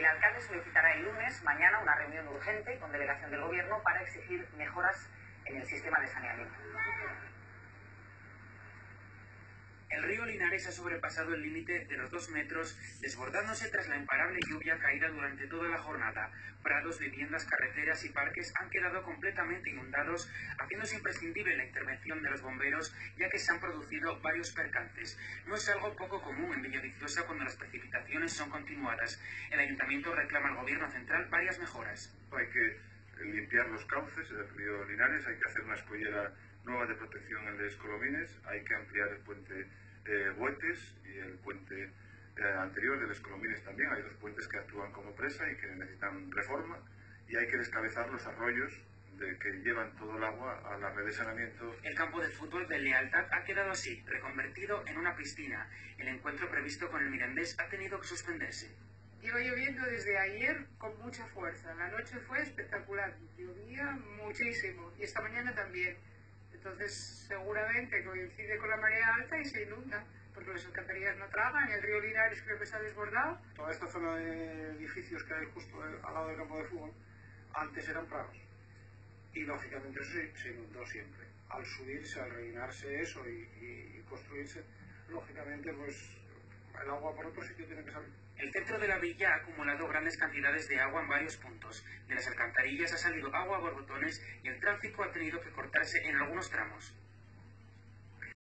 El alcalde solicitará el lunes, mañana, una reunión urgente con delegación del Gobierno para exigir mejoras en el sistema de saneamiento. El río Linares ha sobrepasado el límite de los 2 metros, desbordándose tras la imparable lluvia caída durante toda la jornada. Prados, viviendas, carreteras y parques han quedado completamente inundados, haciéndose imprescindible la intervención de los bomberos, ya que se han producido varios percances. No es algo poco común en Villaviciosa cuando las precipitaciones son continuadas. El ayuntamiento reclama al gobierno central varias mejoras. Hay que limpiar los cauces del río Linares, hay que hacer una escollera nueva de protección en Les Colomines, hay que ampliar el puente Buetes y el puente anterior de Les Colomines también. Hay 2 puentes que actúan como presa y que necesitan reforma, y hay que descabezar los arroyos que llevan todo el agua a la red de saneamiento. El campo de fútbol de Lealtad ha quedado así, reconvertido en una piscina. El encuentro previsto con el Mirandés ha tenido que suspenderse. Lleva lloviendo desde ayer con mucha fuerza. La noche fue espectacular, llovía muchísimo y esta mañana también. Entonces seguramente coincide con la marea alta y se inunda, porque las alcantarillas no tragan, el río Linares creo que se ha desbordado. Toda esta zona de edificios que hay justo al lado del campo de fútbol, antes eran prados. Y lógicamente eso se inundó siempre. Al subirse, al rellenarse eso y construirse, lógicamente pues el agua por otro sitio tiene que salir. El centro de la villa ha acumulado grandes cantidades de agua en varios puntos. De las alcantarillas ha salido agua a borbotones y el tráfico ha tenido que cortarse en algunos tramos.